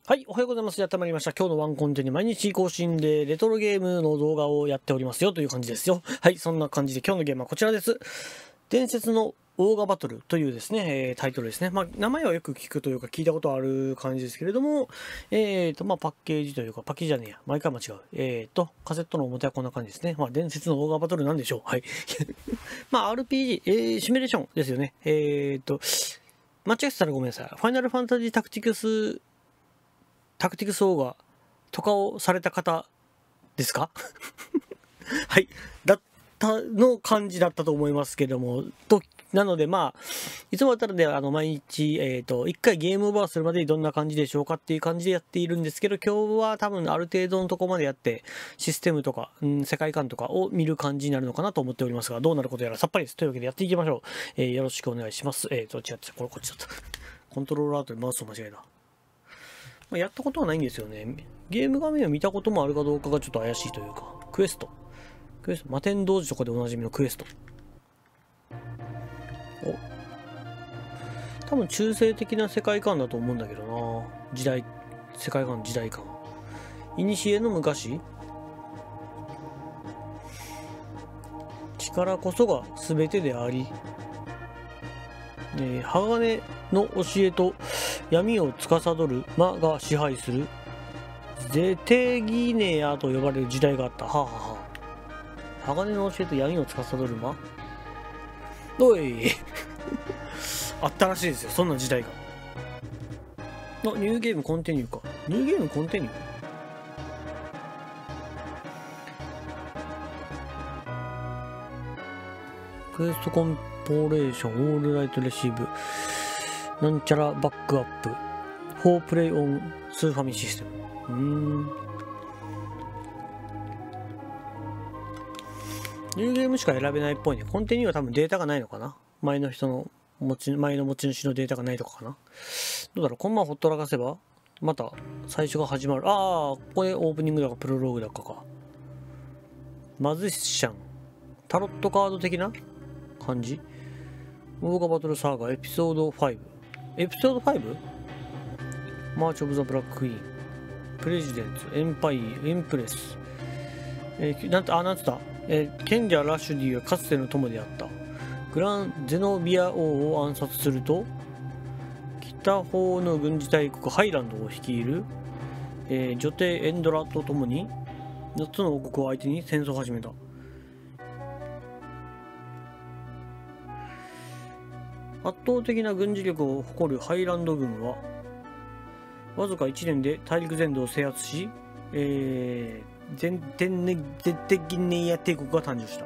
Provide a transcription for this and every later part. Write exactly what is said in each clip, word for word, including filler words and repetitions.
はい、おはようございます。やってまいりました。今日のワンコンテに毎日更新でレトロゲームの動画をやっておりますよという感じですよ。はい、そんな感じで今日のゲームはこちらです。伝説のオーガバトルというですね、えー、タイトルですね。まあ、名前はよく聞くというか聞いたことある感じですけれども、えーと、まあ、パッケージというか、パッケージじゃねえや。毎回間違う。えーと、カセットの表はこんな感じですね。まあ、伝説のオーガバトルなんでしょう。はい。まあ、アールピージー、えー、シミュレーションですよね。えーと、間違ってたらごめんなさい。ファイナルファンタジータクティクスタクティクスオーガとかをされた方ですかはい。だったの感じだったと思いますけども、と、なのでまあ、いつもだったらね、あの、毎日、えっと、一回ゲームオーバーするまでにどんな感じでしょうかっていう感じでやっているんですけど、今日は多分ある程度のとこまでやって、システムとか、うん、世界観とかを見る感じになるのかなと思っておりますが、どうなることやらさっぱりです。というわけでやっていきましょう。えー、よろしくお願いします。えっと、違って、これこっちだった。コントローラーとマウスを間違えた。まあ、やったことはないんですよね。ゲーム画面を見たこともあるかどうかがちょっと怪しいというか。クエスト。クエスト。摩天童子とかでおなじみのクエスト。お。多分中世的な世界観だと思うんだけどな。時代、世界観、時代観。古の昔。力こそが全てであり。えー、鋼の教えと闇を司る魔が支配するゼテギネアと呼ばれる時代があった。はあ、はあはあ、鋼の教えと闇を司る魔おいあったらしいですよ、そんな時代が。あ、ニューゲームコンティニューか。ニューゲームコンティニュークエストコンポレーション、オールライトレシーブ、なんちゃらバックアップ、フォープレイオンスーファミシステム。うーん。ニューゲームしか選べないっぽいね。コンティニューは多分データがないのかな。前の人の持ち、前の持ち主のデータがないとかかな。どうだろう、こんまほったらかせば、また最初が始まる。ああ、ここでオープニングだかプロローグだかか。マジシャン。タロットカード的な感じ。オーガバトルサーガエピソードファイブ。エピソード ファイブ？ マーチ・オブ・ザ・ブラック・クイーン。プレジデンツ、エンパイア、エンプレス。えー、なんて、あ、なんつった、えー、賢者ラッシュディがかつての友であった。グラン・ゼノビア王を暗殺すると、北方の軍事大国ハイランドを率いる、えー、女帝エンドラと共に、よっつの王国を相手に戦争を始めた。圧倒的な軍事力を誇るハイランド軍は、わずかいちねんで大陸全土を制圧し、えー、全天然絶対ギネイア帝国が誕生した。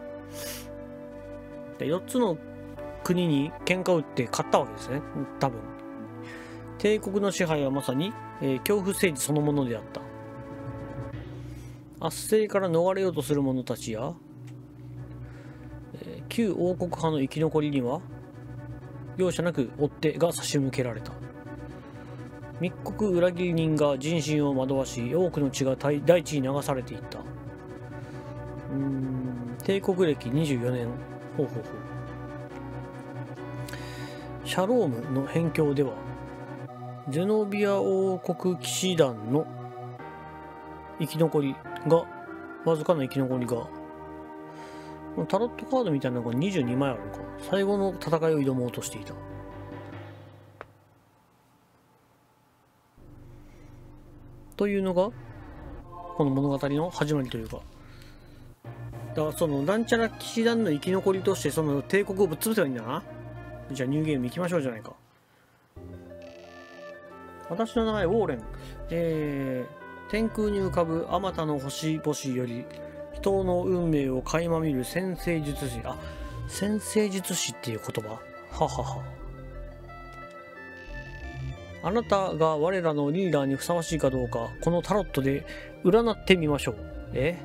でよっつの国に喧嘩を打って勝ったわけですね、多分。帝国の支配はまさに、えー、恐怖政治そのものであった。圧政から逃れようとする者たちや、えー、旧王国派の生き残りには、容赦なく追っ手が差し向けられた。密告裏切り人が人心を惑わし、多くの血が大地に流されていった。うーん、帝国歴にじゅうよねん。ほうほうほう。シャロームの辺境では、ゼノビア王国騎士団の生き残りが、わずかな生き残りが、タロットカードみたいなのがにじゅうにまいあるのか。最後の戦いを挑もうとしていた。というのが、この物語の始まりというか。だからその、なんちゃら騎士団の生き残りとして、その帝国をぶっ潰せばいいんだな。じゃあニューゲーム行きましょうじゃないか。私の名前、ウォーレン。えー、天空に浮かぶあまたの星々より、人の運命を垣間見る占星術師。あ、占星術師っていう言葉。ははは。あなたが我らのリーダーにふさわしいかどうか、このタロットで占ってみましょう。え？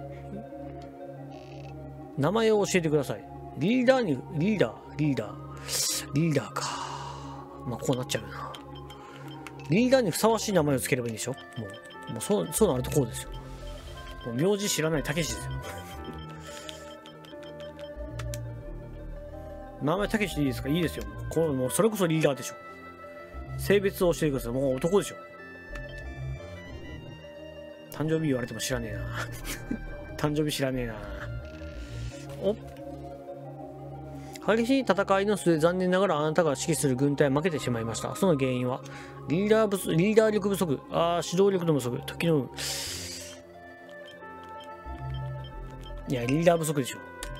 名前を教えてください。リーダーに、リーダー、リーダー、リーダーか。まあ、こうなっちゃうよな。リーダーにふさわしい名前をつければいいんでしょ？もう、もうそう、そうなるとこうですよ。もう名字知らないたけしですよ。名前たけしでいいですか？いいですよ。これもうそれこそリーダーでしょ。性別を教えてください。もう男でしょ。 誕生日言われても知らねえな。誕生日知らねえな。お激しい戦いの末、残念ながらあなたが指揮する軍隊は負けてしまいました。その原因は、リーダー不足、リーダー力不足、ああ、指導力の不足、時の、いや、リーダー不足でしょ。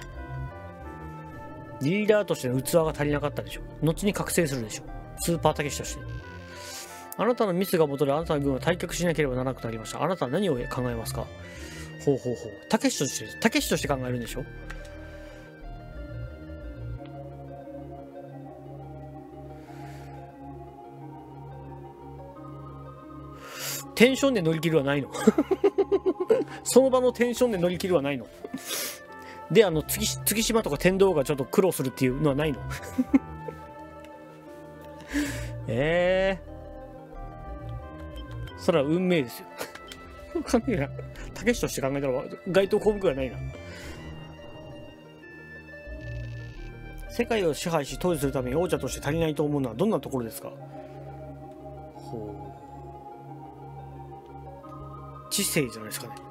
リーダーとしての器が足りなかったでしょ。後に覚醒するでしょ。スーパーたけしとして。あなたのミスが元であなたの軍は退却しなければならなくなりました。あなたは何を考えますか？ほうほうほう。たけしとして、たけしとして考えるんでしょ。テンションで乗り切るはないの。その場のテンションで乗り切るはないの。で、あの、月、月島とか天道がちょっと苦労するっていうのはないの。ええー。それは運命ですよ。わかんねえな。たけしとして考えたら該当項目がないな。世界を支配し統治するために王者として足りないと思うのはどんなところですか？ほう。知性じゃないですかね。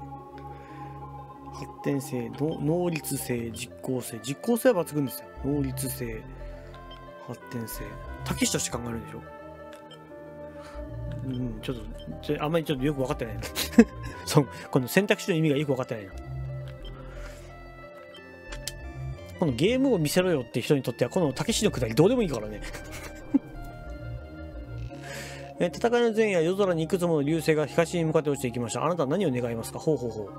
発展性、能率性、実効性。実効性は抜群ですよ。能率性、発展性。たけしとして考えるんでしょ。うん、ちょっと、ちょあんまりちょっとよく分かってないな。そう、この選択肢の意味がよく分かってないな。このゲームを見せろよって人にとっては、このたけしのくだりどうでもいいからね。え戦いの前夜、夜空にいくつもの流星が東に向かって落ちていきました。あなたは何を願いますか？ほうほうほう。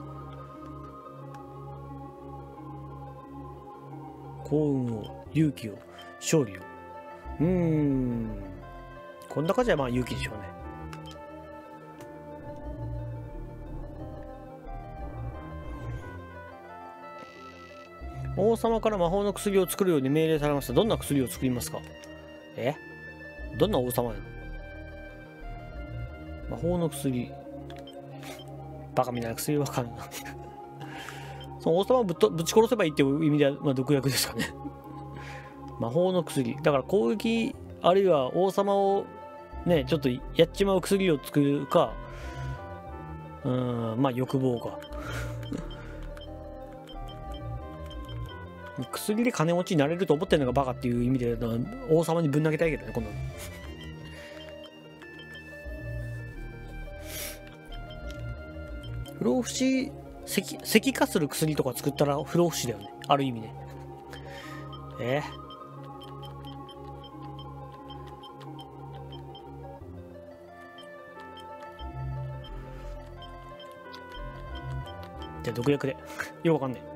幸運を、勇気を、勝利を。うーん。こんな感じはまあ勇気でしょうね。王様から魔法の薬を作るように命令されました。どんな薬を作りますか？え？どんな王様やの？魔法の薬。バカみたいな薬わかんない。その王様をぶっとぶち殺せばいいっていう意味では、まあ、毒薬ですかね。魔法の薬。だから攻撃、あるいは王様をね、ちょっとやっちまう薬を作るか、うーん、まあ欲望か。薬で金持ちになれると思ってるのがバカっていう意味で、王様にぶん投げたいけどね、こんなの。不老不死、石、石化する薬とか作ったら不老不死だよね。ある意味ね。えーじゃあ毒薬で。よくわかんない。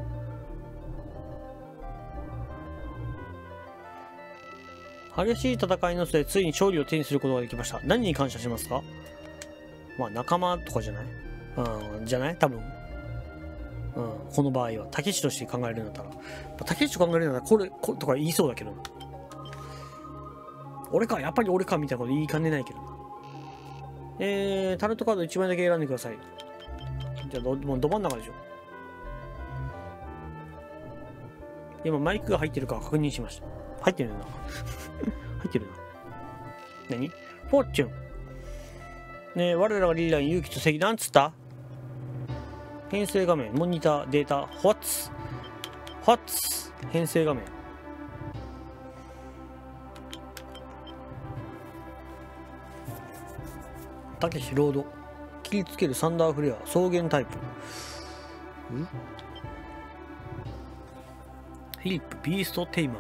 激しい戦いの末、ついに勝利を手にすることができました。何に感謝しますか？まあ仲間とかじゃない？うん、じゃない多分。うん、この場合は。たけしとして考えるんだったら。たけしと考えるんだったら、これ、これとか言いそうだけど。俺か、やっぱり俺かみたいなこと言いかねないけど。えー、タロットカードいちまいだけ選んでください。じゃあど、もうど真ん中でしょ。今マイクが入ってるか確認しました。入ってるな。入ってるな。何？フォーチュン。ねえ、我らがリーダーに勇気と正義、なんつった？編成画面、モニター、データ、ホワッツ。ホワッツ。編成画面。たけしロード。切りつけるサンダーフレア、草原タイプ。ん？フィリップ、ビーストテイマー。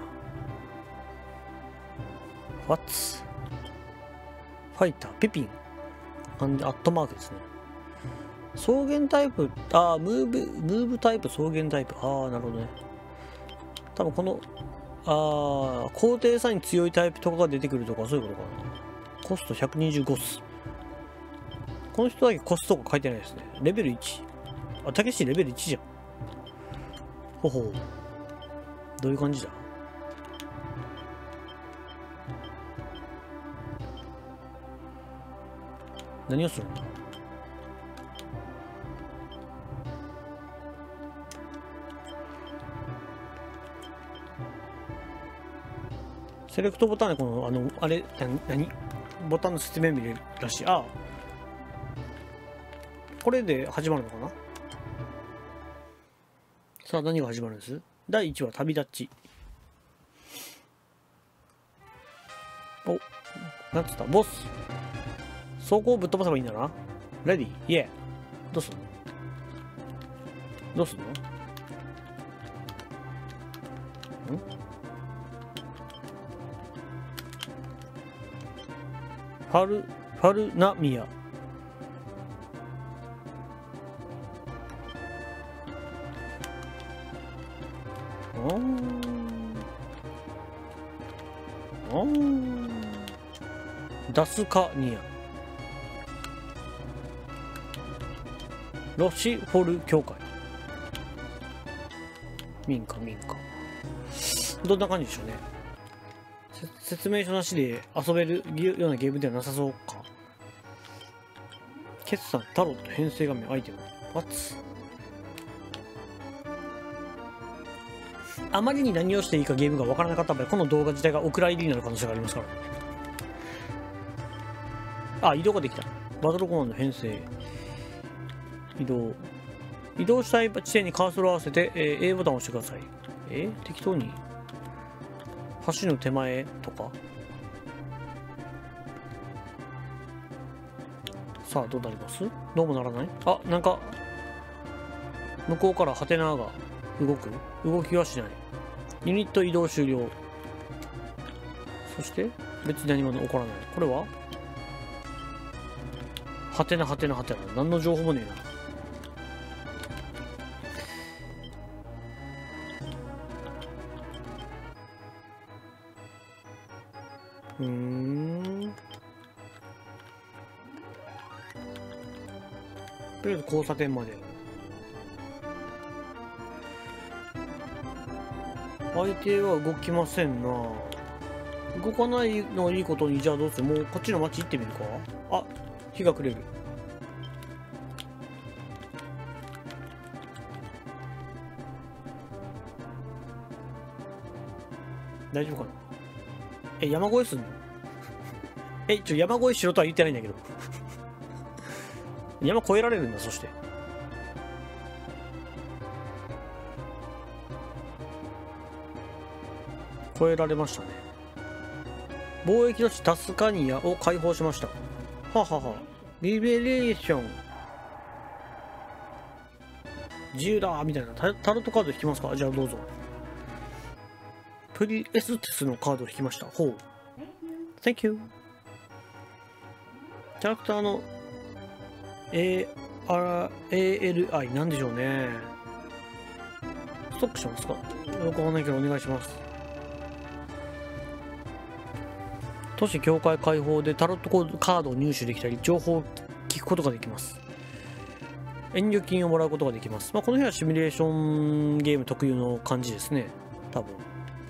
ホワッツ。ファイター、ピピン。アットマークですね。草原タイプ、ああ、ムーブ、ムーブタイプ、草原タイプ。ああ、なるほどね。多分この、ああ、高低差に強いタイプとかが出てくるとか、そういうことかな。コストひゃくにじゅうごス。この人だけコストとか書いてないですね。レベルいち。あ、たけしレベルいちじゃん。ほほう。どういう感じだ？何をするんだ？セレクトボタンでこの、あの、あれ、なにボタンの説明見れるらしい。ああ。 これで始まるのかな。さあ何が始まるんです？だいいちわ旅立ち。お、なんつったボス。走行をぶっ飛ばせばいいんだな。レディーイエー。どうすんのどうすんのんファル、ファルナミア。おーおーダスカニア。ロシフォル教会。民家民家。どんな感じでしょうね。説明書なしで遊べるようなゲームではなさそうか。決算、タロット、編成画面、アイテム。ワッツ。あまりに何をしていいかゲームがわからなかった場合、この動画自体がお蔵入りになる可能性がありますからね。あ、移動ができた。バトルコマンド編成。移動。移動したい地点にカーソルを合わせて、えー、A ボタンを押してください。えー、適当に橋の手前とか。さあどうなります？どうもならない？あ、なんか向こうからハテナが動く？動きはしない。ユニット移動終了。そして別に何も起こらない。これはハテナハテナハテナ。何の情報もねえな。うーん。とりあえず交差点まで。相手は動きませんな。動かないのをいいことに、じゃあどうする？もうこっちの町行ってみるか。あ、日が暮れる。大丈夫かな。え、山越えすんの？え、ちょ、山越えしろとは言ってないんだけど。山越えられるんだ、そして。越えられましたね。貿易都市タスカニアを解放しました。ははは。リベレーション。自由だみたいな。タ, タロットカード引きますか？じゃあどうぞ。プリエステスのカードを引きました。ほう。Thank you。キャラクターの エーアールアイ なんでしょうね。ストックしますか？よくわかんないけどお願いします。都市境界開放でタロットカードを入手できたり、情報を聞くことができます。援助金をもらうことができます。まあ、この辺はシミュレーションゲーム特有の感じですね。多分。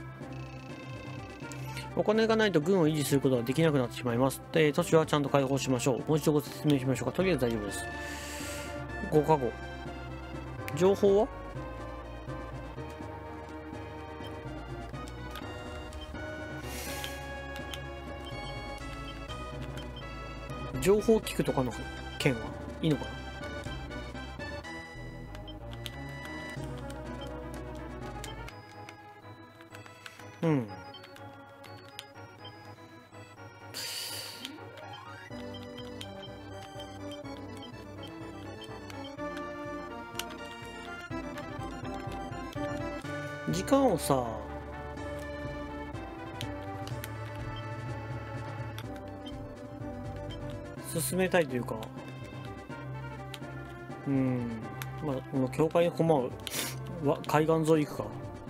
お金がないと軍を維持することができなくなってしまいます。で、都市はちゃんと開放しましょう。もう一度ご説明しましょうか。とりあえず大丈夫です。ごかご。情報は情報を聞くとかの件はいいのかな。うん。時間をさ、進めたいというか、うん、まあ、この境界の駒を海岸沿い行くか。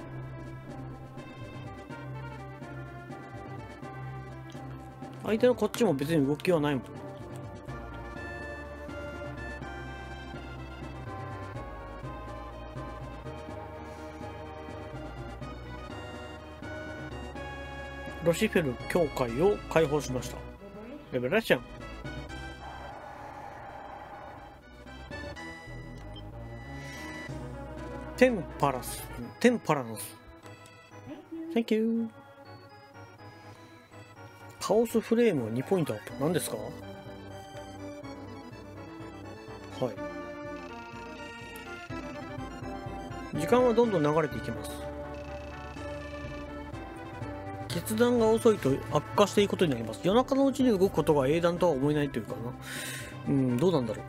相手のこっちも別に動きはないもん。ロシフェル教会を解放しました。レベルラッシャン。テンパラス、テンパラノス。Thank you。カオスフレームがにポイントアップ。何ですか？はい。 時間はどんどん流れていきます。決断が遅いと悪化していくことになります。夜中のうちに動くことが英断とは思えないというかな。うん、どうなんだろう。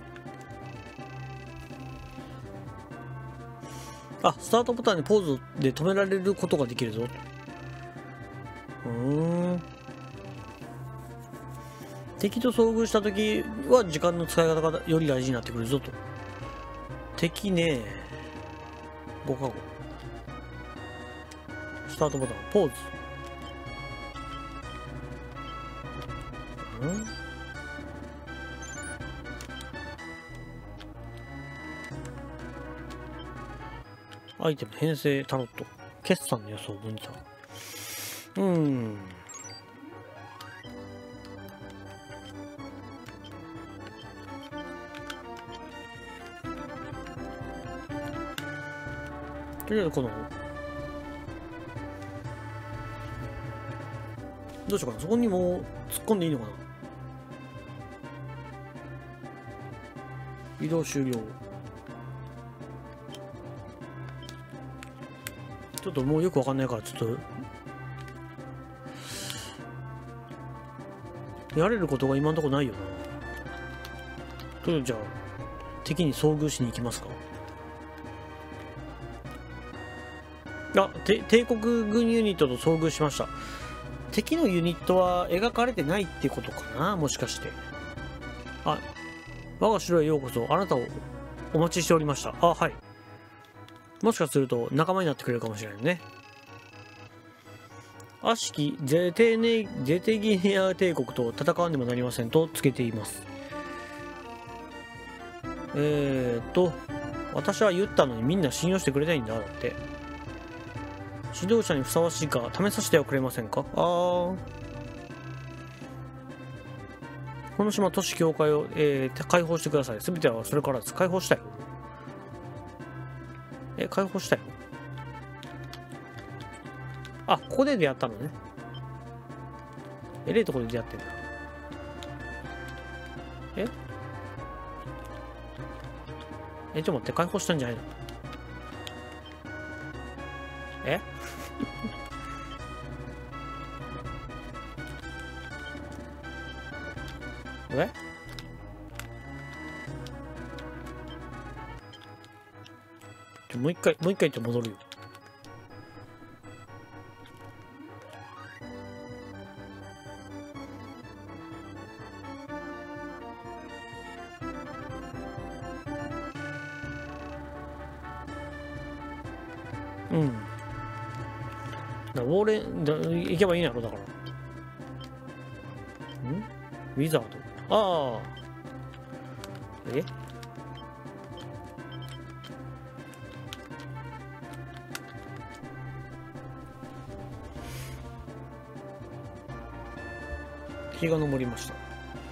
あ、スタートボタンでポーズで止められることができるぞ。うーん。敵と遭遇した時は時間の使い方がより大事になってくるぞと。敵ね。ごかご。スタートボタン、ポーズ。うんアイテム編成タロット。決算の予想分散。うーん。とりあえずこの、どうしようかな。そこにもう突っ込んでいいのかな。移動終了。ちょっともうよくわかんないから、ちょっと、やれることが今のところないよな。とりあえずじゃあ、敵に遭遇しに行きますか。あ、て帝国軍ユニットと遭遇しました。敵のユニットは描かれてないってことかな、もしかして。あ、我が城へようこそ。あなたをお待ちしておりました。あ、はい。もしかすると仲間になってくれるかもしれないね。悪しきゼテネ、ゼテギネア帝国と戦わねばなりませんとつけています。えーっと、私は言ったのにみんな信用してくれないんだ、だって。指導者にふさわしいか試させてはくれませんか。あー。この島都市境界を、えー、解放してください。すべてはそれからです。解放したよ。え、解放したよ。あ、ここで出会ったのね。えれえとこで出会ってんだ。ええ、ちょっと待って、解放したんじゃないの。ええちょもう一回、もう一回って戻るよ。うん。だウォーレン、だ行けばいいんやろ、だから。んウィザード。ああ。え日が昇りました。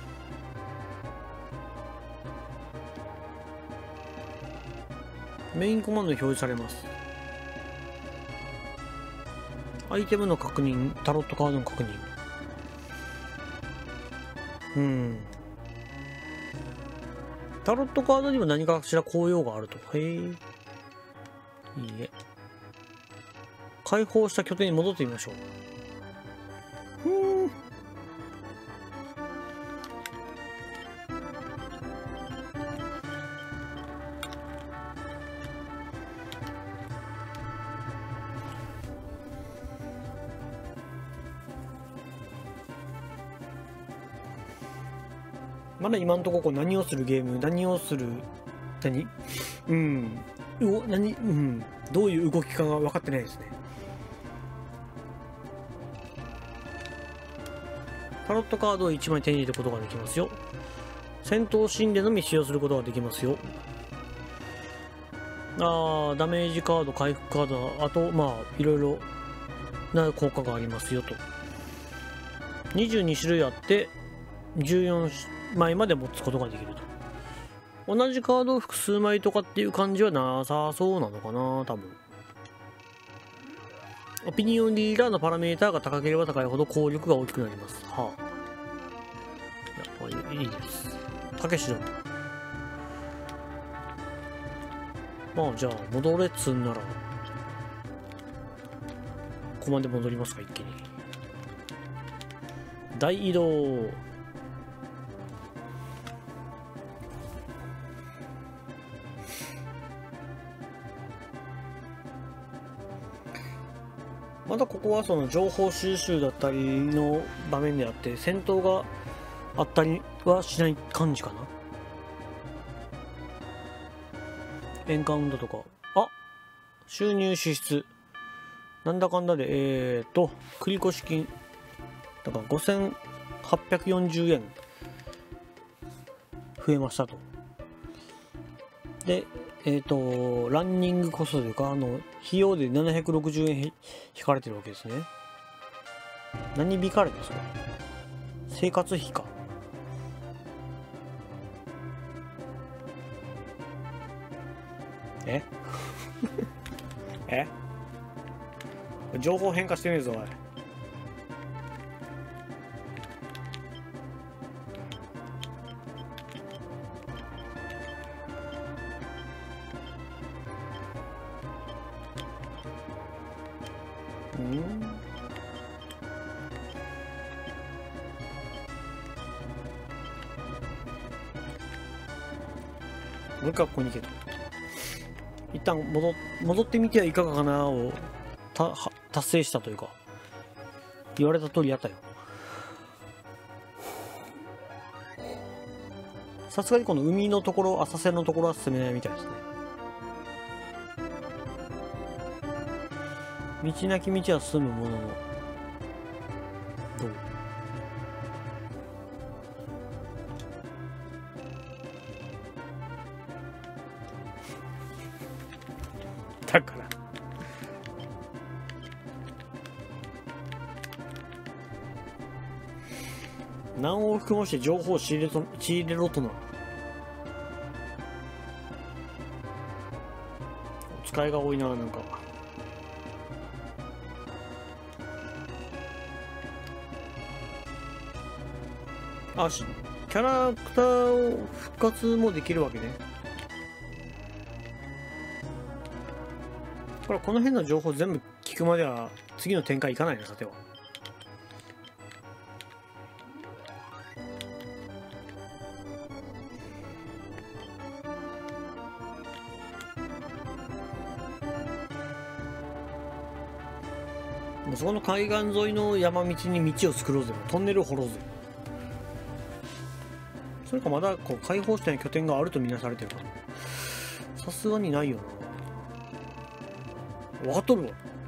メインコマンドに表示されます。アイテムの確認、タロットカードの確認。うん。タロットカードにも何かしら効用があると。へえ。いいえ。解放した拠点に戻ってみましょう。ふーん。まだ今んとここ何をするゲーム、何をする、何うん。う何うん。どういう動きかが分かってないですね。タロットカードをいちまい手に入れることができますよ。戦闘シーンでのみ使用することができますよ。あー、ダメージカード、回復カード、あと、まあ、いろいろな効果がありますよと。にじゅうに種類あって、じゅうよんまいまで持つことができると。同じカードを複数枚とかっていう感じはなさそうなのかな、多分。オピニオンリーダーのパラメーターが高ければ高いほど効力が大きくなります。はあ。いや、いいです。たけしどん。 まあじゃあ戻れっつんならここまで戻りますか。一気に大移動。まだここはその情報収集だったりの場面であって戦闘があったりはしない感じかな。エンカウントとか、あ、収入支出なんだかんだでえーと繰越金だからごせんはっぴゃくよんじゅうえん増えましたと。でえっ、ー、とランニングコストというかあの費用でななひゃくろくじゅうえん引かれてるわけですね。何引かれるんですか。生活費か。ええ情報変化してねえぞおい。うんもう一回ここに行けと。一旦戻戻ってみてはいかがかなをたは達成したというか言われた通りやったよ。さすがにこの海のところ浅瀬のところは進めないみたいですね。道なき道は進むもののどうだから何往復もして情報を仕入れと仕入れろとな。お使いが多いな。なんかあしキャラクターを復活もできるわけね。これこの辺の情報全部聞くまでは次の展開いかないな。さてはもうそこの海岸沿いの山道に道を作ろうぜ。トンネルを掘ろうぜ。それかまだこう開放した拠点があるとみなされてるから、さすがにないよな。分かっとるわ。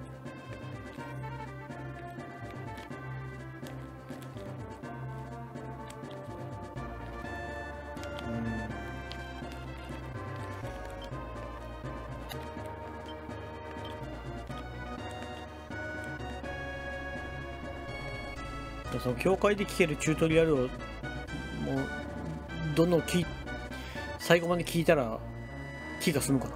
うん、その教会で聞けるチュートリアルをもうどんどん聞最後まで聞いたら気が済むかな。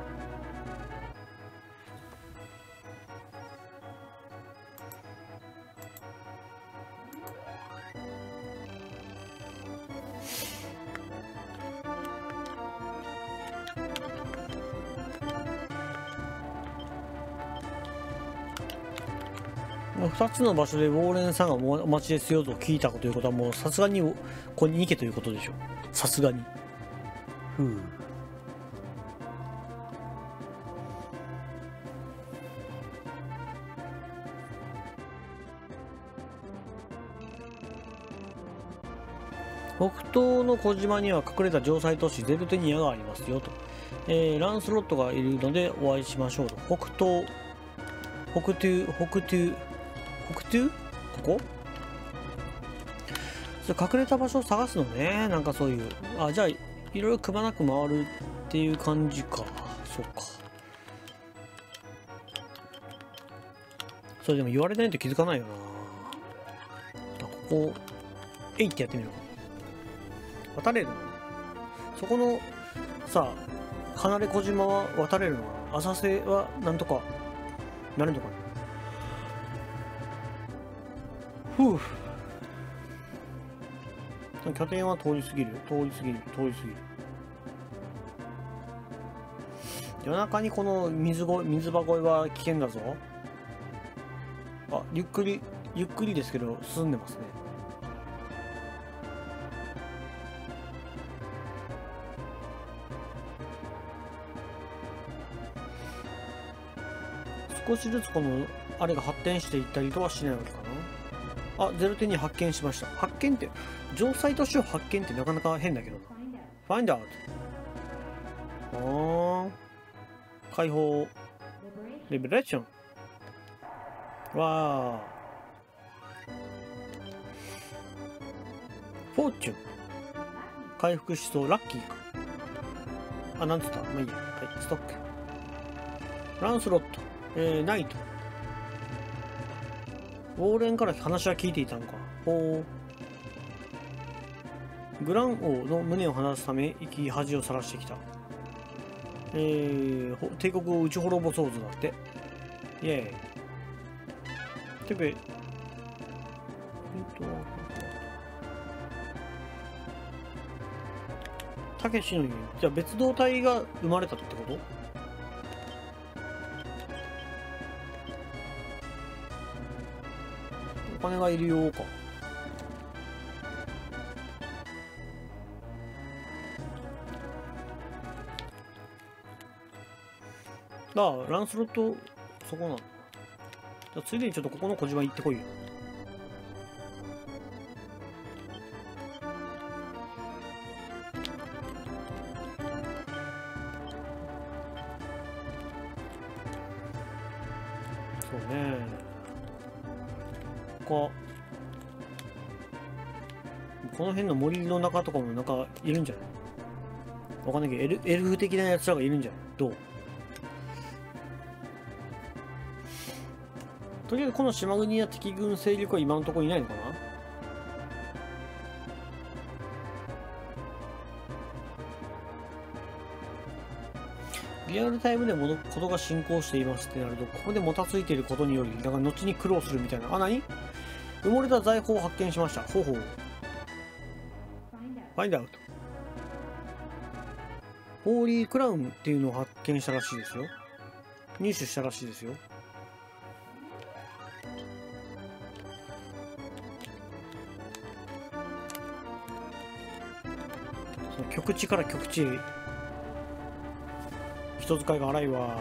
ふたつの場所でウォーレンさんがお待ちですよと聞いたということはもうさすがにここに行けということでしょう。さすがに。ふう。北東の小島には隠れた城塞都市ゼルテニアがありますよと、えー、ランスロットがいるのでお会いしましょうと。北東北東北東北東ここそれ隠れた場所を探すのね。なんかそういうあじゃあいろいろくまなく回るっていう感じか。そうか。それでも言われないと気づかないよな。ここえいってやってみる。渡れるのそこのさ離れ小島は渡れるのかな。浅瀬はなんとかなるのかな。ふう。拠点は通り過ぎる通り過ぎる通り過ぎる。 夜中にこの水ご水場越えは危険だぞ。あ、ゆっくりゆっくりですけど進んでますね。少しずつこのあれが発展していったりとはしないわけかな。あ、ゼロてんに発見しました。発見って城塞都市を発見ってなかなか変だけどな。Find out。あー、解放。リベレーション。わー。フォーチュン。回復しそう。ラッキーか。あ、なんつった。まあいいや。はい、ストック。ランスロット。えー、ナイト。ウォーレンから話は聞いていたのか。ほう。グラン王の胸を離すため、生き恥をさらしてきた。えー、帝国を打ち滅ぼそうぞだって。イェーイ。てくれ。えっと、たけしの家。じゃあ別動隊が生まれたってこと？お金がいるようか。ああ、ランスロット、そこなんだ。じゃあついでにちょっとここの小島行ってこいよ。そうね。ここの辺の森の中とかもなんかいるんじゃない？わかんないけどエル、エルフ的なやつらがいるんじゃない？どう？とりあえずこの島国や敵軍勢力は今のところいないのかな？リアルタイムでもことが進行していますってなると、ここでもたついていることにより、だから後に苦労するみたいな。あ、何？埋もれた財宝を発見しました。ほうほう。ファインドアウト。ホーリークラウンっていうのを発見したらしいですよ。入手したらしいですよ。その極地から極地へ人使いが荒いわ。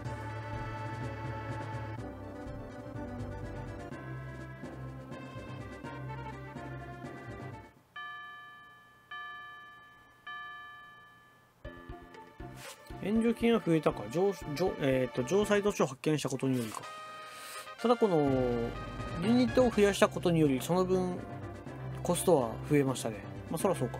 援助金は増えたか。城、城、えっと、城塞都市を発見したことによりか。ただこの、ユニットを増やしたことにより、その分、コストは増えましたね。まあ、そらそうか。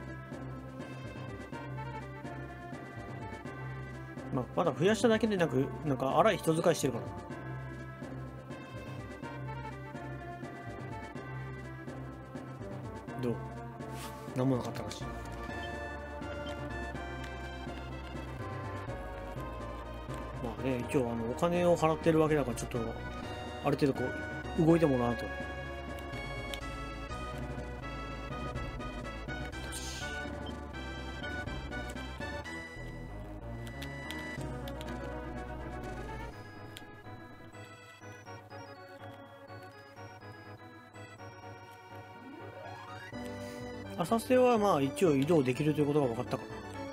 まあ、まだ増やしただけでなく、なんか荒い人使いしてるから。どう？なんもなかったらしい。まあね、一応あのお金を払ってるわけだからちょっとある程度こう動いてもらうと。浅瀬はまあ一応移動できるということが分かったかな。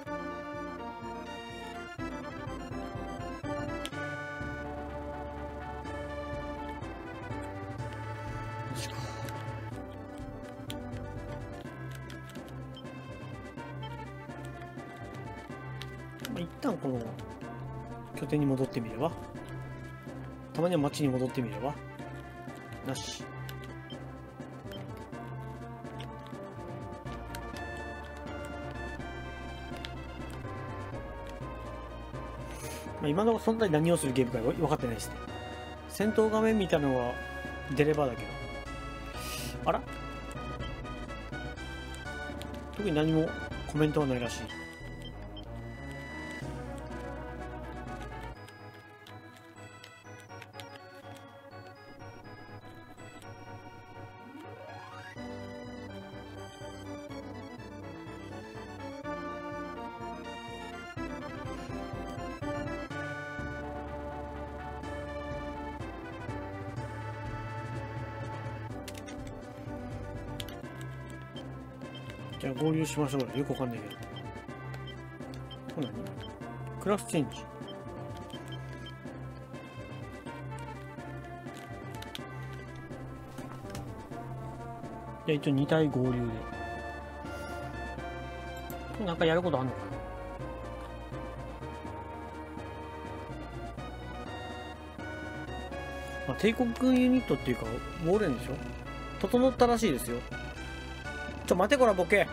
一旦この拠点に戻ってみれば、たまには町に戻ってみればなし。まあ今のところそんなに何をするゲームか分かってないですね。戦闘画面みたいなのは出ればだけど、あら、特に何もコメントはないらしい。 じゃあ合流しましょう。よくわかんないけど。これ何？クラスチェンジ。じゃあ一応に体合流で。なんかやることあんのかな？まあ、帝国軍ユニットっていうか、ウォーレンでしょ？整ったらしいですよ。ちょ、待てこら、ボケ。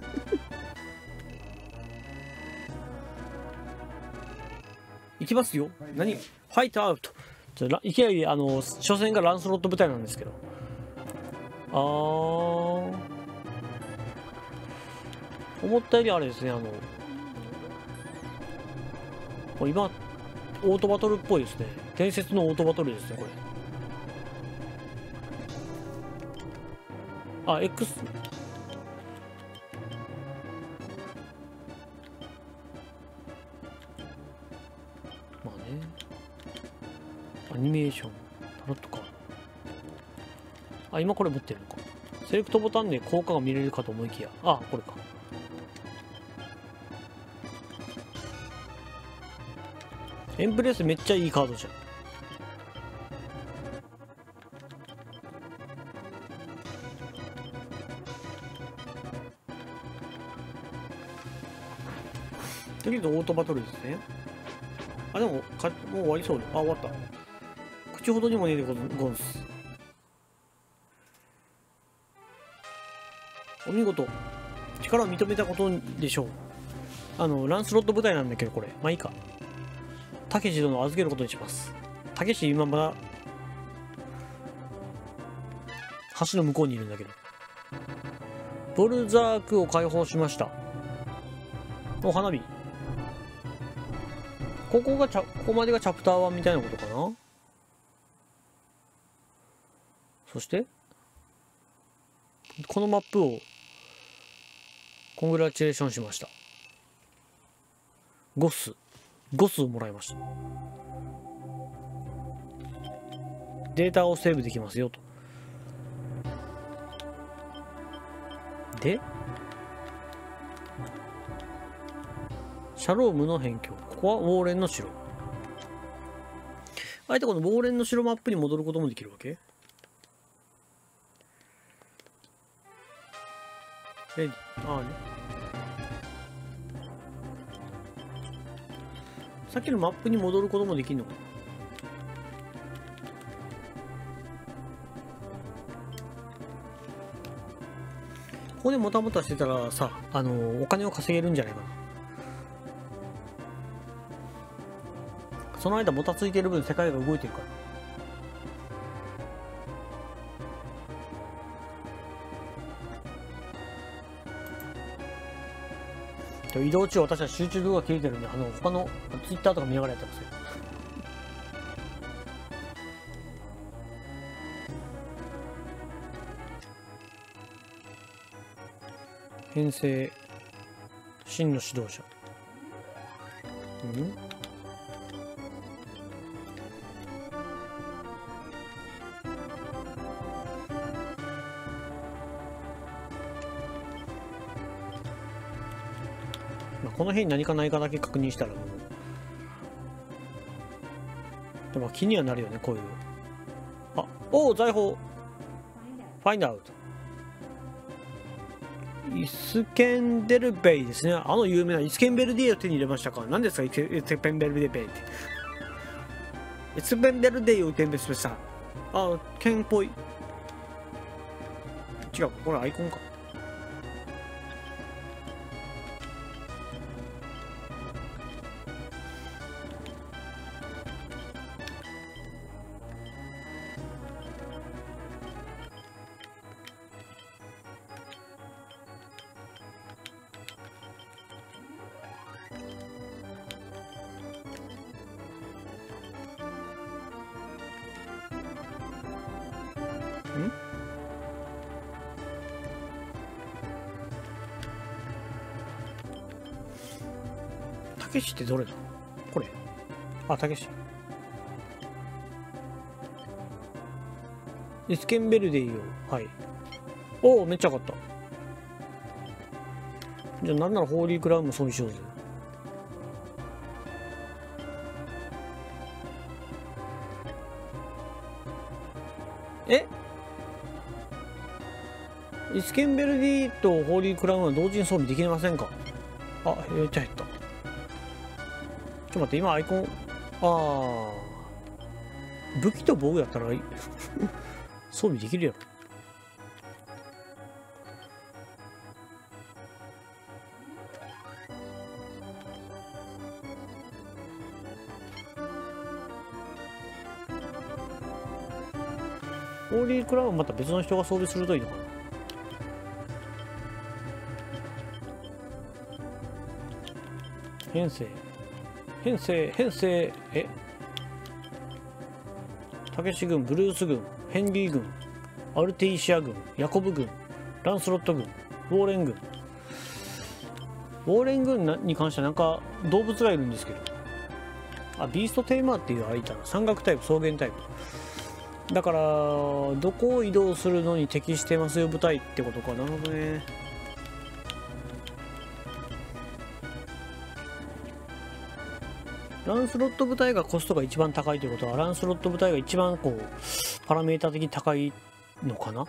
いきますよ。何？ファイトアウト。じゃいきなり、あの、初戦がランスロット部隊なんですけど。あー。思ったよりあれですね、あの、今、オートバトルっぽいですね。伝説のオートバトルですね、これ。あ、X。まあね。アニメーション。タロットか。あ、今これ持ってるのか。セレクトボタンで効果が見れるかと思いきや。あ、これか。エンプレスめっちゃいいカードじゃん。とりあえずオートバトルですね。あ、でもか、もう終わりそうだ。あ、終わった。口ほどにもねえでござんす。お見事。力を認めたことでしょう。あの、ランスロット部隊なんだけど、これ。まあいいか。たけし殿を預けることにします。たけし今まだ、橋の向こうにいるんだけど。ボルザークを解放しました。お、花火。ここがチャ、ここまでがチャプターワンみたいなことかな。そして、このマップを、コングラチュレーションしました。ゴス。ゴスをもらいました。データをセーブできますよと。で、シャロームの辺境。ここはウォーレンの城。あえてこのウォーレンの城マップに戻ることもできるわけ？レディ。ああね。さっきのマップに戻ることもできるのかな。ここでもたもたしてたらさ、あのー、お金を稼げるんじゃないかな。その間もたついてる分世界が動いてるから。移動中私は集中力が切れてるんで、あの他のツイッターとか見ながらやってますよ。編成真の指導者。うん？この辺に何かないかだけ確認したらもう。でも気にはなるよね、こういう。あ、おお、財宝。ファインドアウト。イスケンデルベイですね。あの有名なイスケンベルディエを手に入れましたか。何ですか、イスケンベルディベイって。イスケンベルディを手に入れました。あ、剣っぽい。違う、これアイコンか。ん？たけしってどれだ？これ。あ、たけし。イスケンベルディを。はい。おお、めっちゃ上がった。 じゃあなんならホーリークラウンも装備しようぜ。えイスケンベルディとホーリークラウンは同時に装備できませんか？あ、めっちゃ減った。ちょっと待って、今アイコン、ああ、武器と防具やったら装備できるやろ。ホーリークラウンはまた別の人が装備するといいのかな。編成編成編成えたけし軍、ブルース軍、ヘンリー軍、アルテイシア軍、ヤコブ軍、ランスロット軍、ウォーレン軍。ウォーレン軍に関してはなんか動物がいるんですけど、あ、ビーストテーマーっていうあれいたな。山岳タイプ、草原タイプだから、どこを移動するのに適してますよ部隊ってことか。なるほどね。ランスロット部隊がコストが一番高いということは、ランスロット部隊が一番こうパラメータ的に高いのかな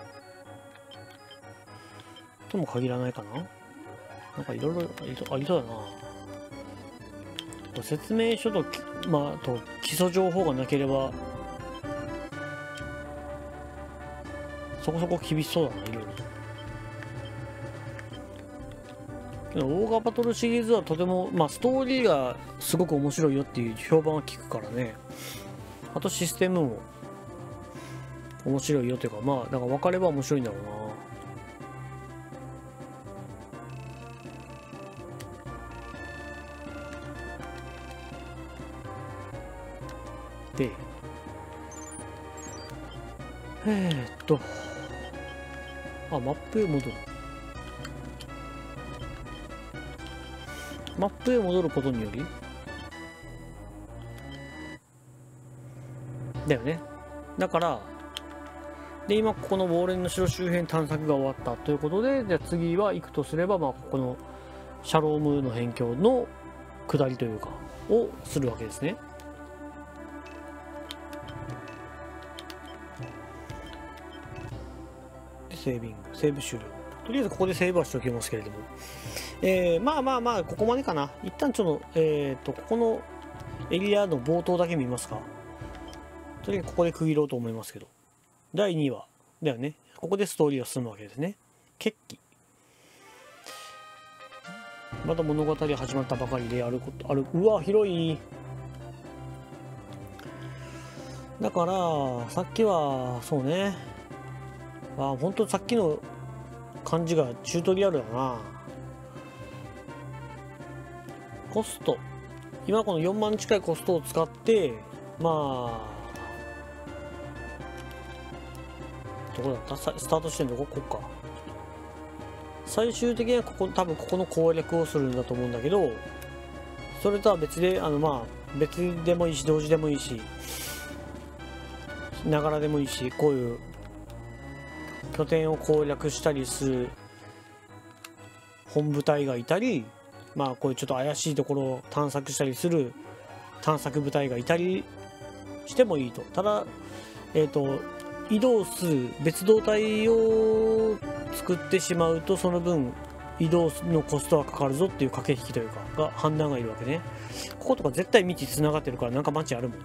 とも限らないかな。なんかいろいろありそうだな。説明書と、まあ、と基礎情報がなければそこそこ厳しそうだな、いろいろと。オーガバトルシリーズはとても、まあ、ストーリーがすごく面白いよっていう評判は聞くからね。あとシステムも面白いよというか、まあだから分かれば面白いんだろうな。でえー、っとあマップへ戻る。マップへ戻ることによりだよね。だからで今ここのウォーレンの城周辺探索が終わったということで、じゃあ次は行くとすれば、まあ、ここのシャロームの辺境の下りというかをするわけですね。でセービング、セーブ終了。とりあえずここでセーブはしておきますけれども、えー、まあまあまあここまでかな。一旦ちょっとえっとここのエリアの冒頭だけ見ますか。とりあえずここで区切ろうと思いますけど、だいにわだよね。ここでストーリーが進むわけですね。決起、まだ物語始まったばかりであることある。うわ広い。だからさっきはそうね、あ本当さっきの感じがチュートリアルだな。コスト、今このよんまん近いコストを使ってまあどこだった、スタートしてんのここか。最終的にはここ多分ここの攻略をするんだと思うんだけど、それとは別であのまあ別でもいいし同時でもいいしながらでもいいし、こういう拠点を攻略したりする本部隊がいたり、まあこういうちょっと怪しいところを探索したりする探索部隊がいたりしてもいいと。ただえっと移動数別動隊を作ってしまうとその分移動のコストがかかるぞっていう駆け引きというかが判断がいるわけね。こことか絶対道つながってるからなんか街あるもんね。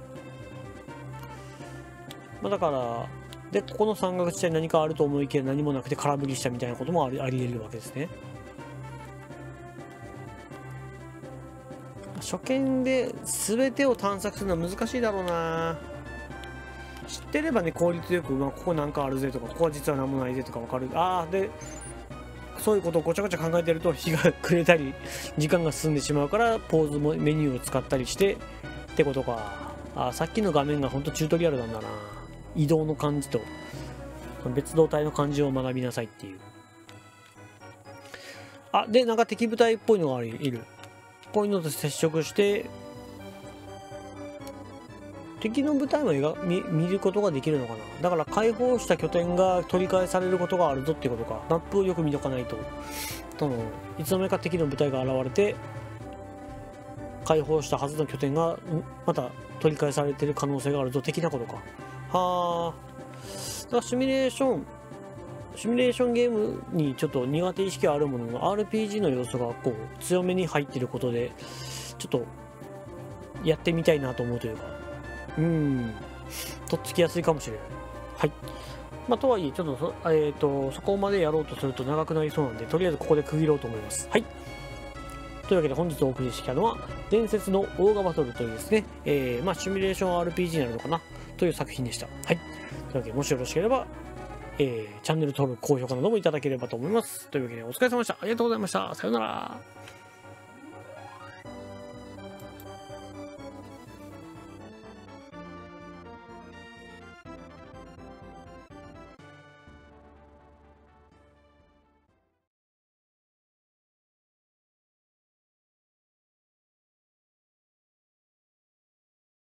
まあ、だからでここの山岳地帯に何かあると思いきや何もなくて空振りしたみたいなこともあり、あり得るわけですね。初見で全てを探索するのは難しいだろうな。知ってればね効率よく、まあ、ここなんかあるぜとかここは実は何もないぜとか分かる。ああでそういうことをごちゃごちゃ考えてると日が暮れたり時間が進んでしまうからポーズもメニューを使ったりしてってことか。あさっきの画面がほんとチュートリアルなんだな。移動の感じと別動隊の感じを学びなさいっていう。あでなんか敵部隊っぽいのがいる。こういうのと接触して敵の部隊も 見, 見ることができるのかな。だから解放した拠点が取り返されることがあるぞっていうことか。マップをよく見とかないとそのいつの間にか敵の部隊が現れて解放したはずの拠点がまた取り返されている可能性があるぞ的なことか。はあ。だからシミュレーションシミュレーションゲームにちょっと苦手意識はあるものの アールピージー の要素がこう強めに入っていることでちょっとやってみたいなと思うというか、うーんとっつきやすいかもしれない。はい。まあ、とはいえちょっとそ、えーと、そこまでやろうとすると長くなりそうなんで、とりあえずここで区切ろうと思います。はい。というわけで本日お送りしてきたのは伝説のオーガバトルというですね、えー、まあシミュレーション アールピージー になるのかなという作品でした。はい。というわけでもしよろしければ、えー、チャンネル登録、高評価などもいただければと思います。というわけでお疲れ様でした。ありがとうございました。さようなら。